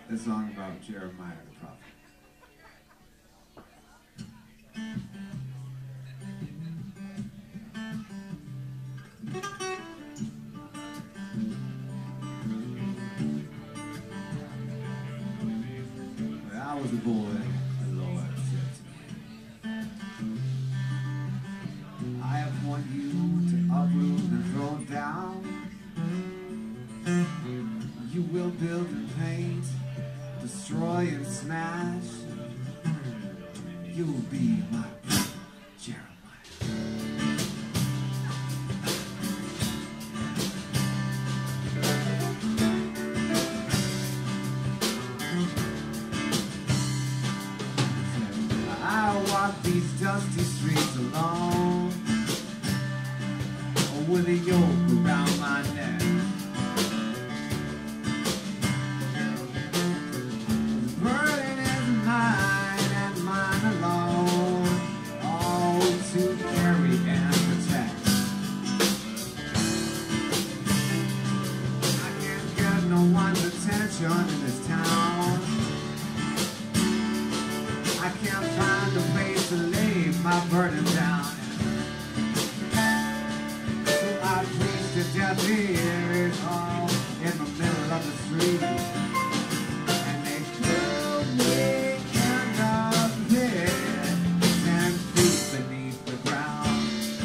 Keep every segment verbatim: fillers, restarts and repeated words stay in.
a song about Jeremiah the prophet. When I was a boy, the Lord said to me, I appoint you to uproot and throw down. You will build and paint, destroy and smash. You will be my prophet, Jeremiah. I walk these dusty streets alone, with a yoke around my neck. The burden is mine and mine alone, all to carry and protect. I can't get no one's attention in this town. I can't find a place to lay my burden down. The death is all in the middle of the street, and they threw me in the pit, ten feet beneath the ground.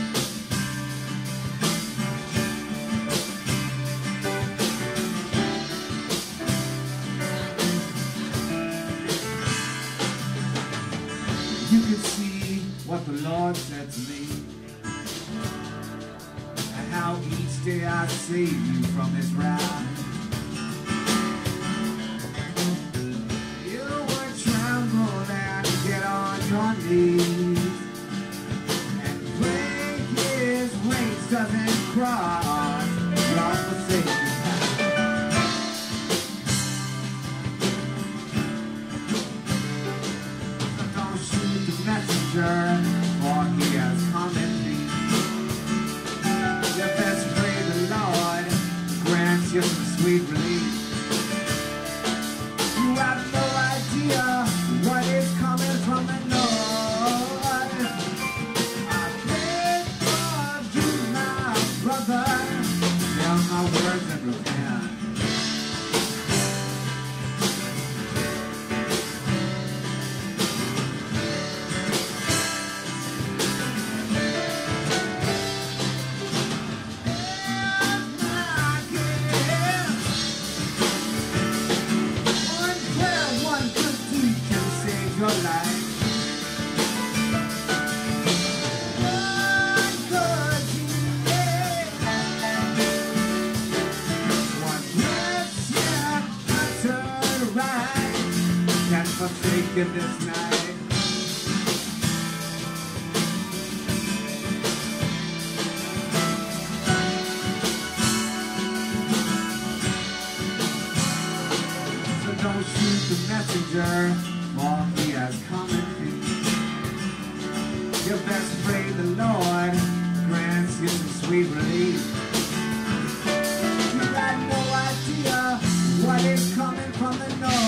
You can see what the Lord said to me, how each day I save you from his wrath. You would tremble and get on your knees and break his ways, doesn't cross your forsaken path. Don't shoot the messenger, for he has come in peace. You best pray the Lord grants you some sweet relief. You have no idea what is coming from the Lord. I pray for you, my brother. Tell my words and repent. Your life. One good deed, one breath, yeah, I turn right, can't forsake you this night. So don't shoot the messenger, for he has come in peace. You best pray the Lord grants you some sweet relief. You got no idea what is coming from the north.